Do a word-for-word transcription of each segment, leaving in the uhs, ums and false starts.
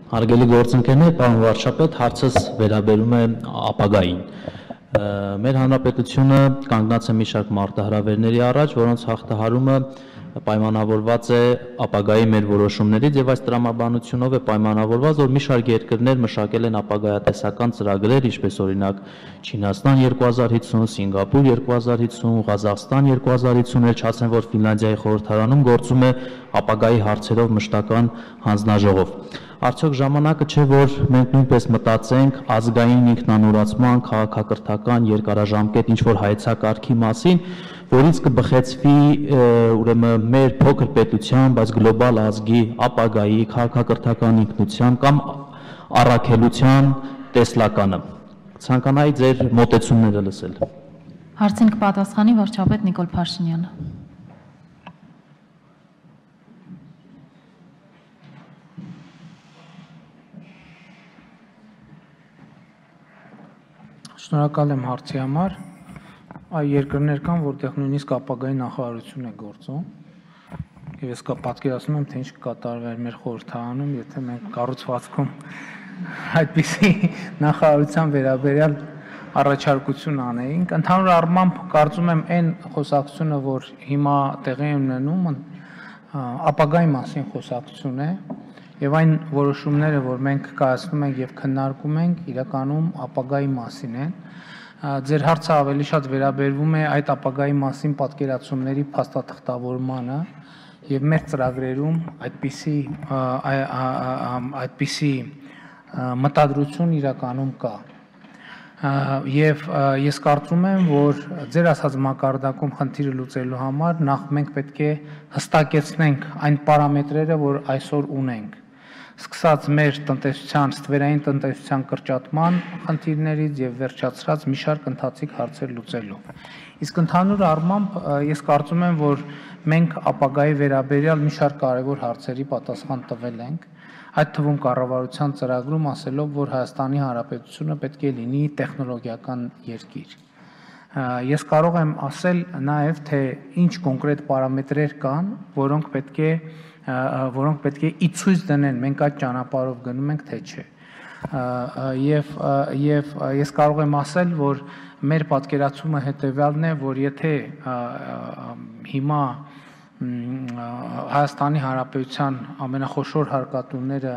Հարգելի գործընկերներ, պարոն վարչապետ, հարցս վերաբերում է ապագային։ Մեր հանրապետությունը կանգնած է մի շարք մարտահրավերների առաջ, որոնց հաղթահարումը պայմանավորված է ապագայի մեր որոշումներից եւ այս տրամաբանությունով է պայմանավորված, որ մի շարք երկրներ մշակել են ապագայատեսական ծրագրեր, ինչպես օրինակ Չինաստան երկու հազար հինգ, Սինգապուր երկու հազար հինգ, Ղազախստան երկու հազար հինգ, չասեմ, որ Ֆինլանդիայի խորհրդարանում գործում է ապագայի հարցերով մշտական հանձնաժողով։ Արդյոք ժամանակը չէ, որ մենք նույնպես մտածենք ազգային ինքնանորացման, քաղաքակրթական երկարաժամկետ ինչ-որ հայեցակարգի մասին, որից կբխեցվի ուրեմն մեր փոքր պետության, բայց գլոբալ ազգի ապագայի քաղաքակրթական ինքնության կամ առաքելության տեսլականը։ Ցանկանայի ձեր մոտեցումները լսել։ Հարցին կպատասխանի վարչապետ Նիկոլ Փաշինյանը։ Շնորհակալ եմ հարցի համար։ Այ երկրներ կան, որտեղ նույնիսկ ապագայի նախարարություն է գործում։ Եվ ես կա պատկերացնում եմ, թե ինչ կկատարվեր մեր խորհրդարանում, եթե մենք կառուցվածքում այդպիսի նախարարության վերաբերյալ առաջարկություն անեինք։ Ընդհանուր առմամբ կարծում եմ այն խոսակցությունը, որ հիմա տեղի է ունենում, ապագայի մասին խոսակցություն է, եւ այն որոշումները, որ մենք կայացնում ենք եւ քննարկում ենք, իրականում ապագայի մասին են։ Ձեր հարցը ավելի շատ վերաբերվում է այդ ապագայի մասին պատկերացումների փաստաթղթավորմանը եւ մեր ծրագրերում այդպիսի այդպիսի մտադրություն իրականում կա։ Եվ ես կարծում եմ, որ ձեր ասած մակարդակում խնդիրը լուծելու համար նախ մենք պետք է հստակեցնենք այն պարամետրերը, որ այսօր ունենք, սկսած մեր տնտեսության, ստվերային տնտեսության կրճատման խնդիրներից եւ վերջացրած մի շարք ընթացիկ հարցեր լուծելով։ Իսկ ընդհանուր առմամբ ես կարծում եմ, որ մենք ապագայի վերաբերյալ մի շարք կարևոր հարցերի պատասխան տվել ենք, այդ թվում կառավարության ծրագրում ասելով, որ Հայաստանի Հանրապետությունը պետք է լինի տեխնոլոգիական երկիր։ Ես կարող եմ ասել նաեւ, թե ինչ կոնկրետ պարամետրեր կան, որոնք պետք է որոնք պետք է ի ցույց դնեն, մենք այդ ճանապարհով գնում ենք, թե չէ։ Եվ եւ ես կարող եմ ասել, որ մեր պատկերացումը հետեւյալն է, որ եթե հիմա Հայաստանի Հանրապետության ամենախոշոր հարկատուները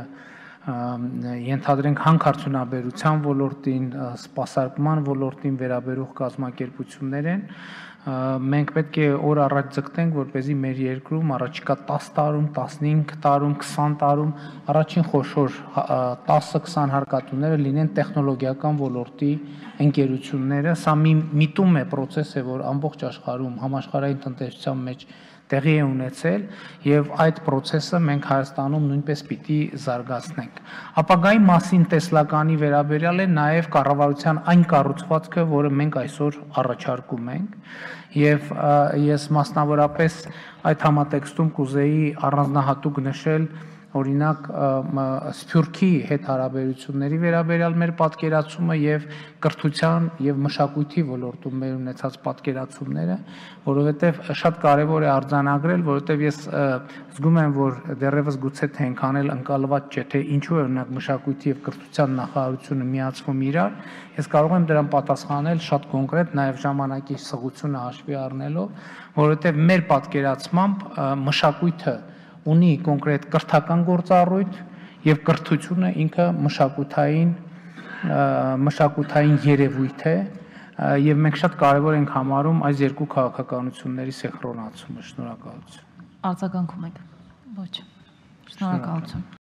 ենթադրենք հանքարդյունաբերության ոլորտին, սպասարկման ոլորտին վերաբերող կազմակերպություններ են, մենք պետք է օր առաջ ձգտենք, որպեսզի մեր երկրում առաջիկա տասը տարում, տասնհինգ տարում, քսան տարում առաջին խոշոր տասը քսան հարկատուները լինեն տեխնոլոգիական ոլորտի ընկերությունները։ Սա մի միտում է, process է, որ ամբողջ աշխարհում համաշխարհային տնտեսության մեջ տեղի է ունեցել եւ այդ process-ը մենք Հայաստանում նույնպես պիտի զարգացնենք։ Ապագայի մասին տեսլականի վերաբերյալ է նաեւ կառավարության այն կառուցվածքը, որը մենք այսօր առաջարկում ենք եւ ես մասնավորապես այդ համատեքստում կուզեի առանձնահատուկ նշել օրինակ Սփյուռքի հետ հարաբերությունների վերաբերյալ մեր պատկերացումը եւ կրթության եւ մշակույթի ոլորտում մեր ունեցած պատկերացումները, որովհետեւ շատ կարեւոր է արձանագրել, որովհետեւ ես զգում եմ, որ դեռևս գուցե թե այնքան էլ ընկալված չէ, թե ինչու է օրինակ մշակույթի եւ կրթության նախարարությունը միացվում իրար, ես կարող եմ դրան պատասխանել շատ կոնկրետ, նաեւ ժամանակի սղությունը հաշվի առնելով, որովհետեւ մեր պատկերացմամբ մշակույթը ունի կոնկրետ կրթական գործառույթ եւ կրթությունը ինքը մշակութային մշակութային երևույթ է եւ մենք շատ կարեւոր ենք համարում այս երկու քաղաքականությունների սինխրոնացումը։ Շնորհակալություն։ Արձագանքում եք։ Ոչ։ Շնորհակալություն։